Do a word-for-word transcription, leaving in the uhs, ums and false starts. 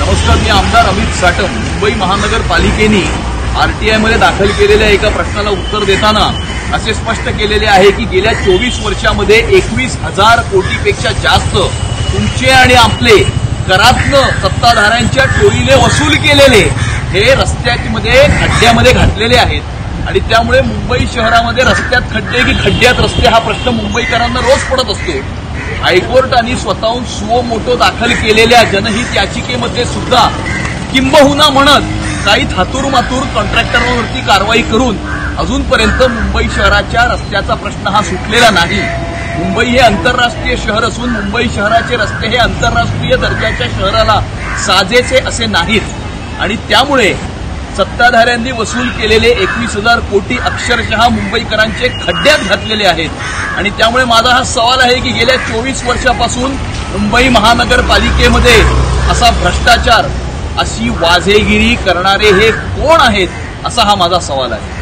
नमस्कार, मी आमदार अमित साटम. मुंबई महानगरपालिकेने आरटीआय मध्ये दाखल केलेल्या एका प्रश्नाला उत्तर देताना असे स्पष्ट केलेले आहे की गेल्या चोवीस वर्षामध्ये एकवीस हजार कोटीपेक्षा जास्त तुमचे आणि आपले करातनं सत्ताधाऱ्यांच्या टोळीने वसूल केलेले हे रस्त्यामध्ये खड्ड्यामध्ये घातलेले आहेत आणि त्यामुळे मुंबई शहरामध्ये रस्त्यात खड्डे की खड्ड्यात रस्ते हा प्रश्न मुंबईकरांना रोज पडत असतो. हायकोर्टाने स्वतःहून सुओ मोटो दाखल केलेल्या जनहित याचिकेमध्ये सुद्धा किंबहुना म्हणत काही थातूरमातूर कॉन्ट्रॅक्टरांवरती कारवाई करून अजूनपर्यंत मुंबई शहराच्या रस्त्याचा प्रश्न हा सुटलेला नाही. मुंबई हे आंतरराष्ट्रीय शहर असून मुंबई शहराचे रस्ते हे आंतरराष्ट्रीय दर्जाच्या शहराला साजेसे असे नाहीत आणि त्यामुळे सत्ताधाऱ्यांनी वसूल केलेले एकवीस हजार कोटी अक्षरशः मुंबईकरांचे खड्ड्यात घातलेले आहेत आणि त्यामुळे माझा हा सवाल आहे की गेल्या चोवीस वर्षापासून मुंबई महानगरपालिकेमध्ये असा भ्रष्टाचार, अशी वाझेगिरी करणारे हे कोण आहेत, असा हा माझा सवाल आहे.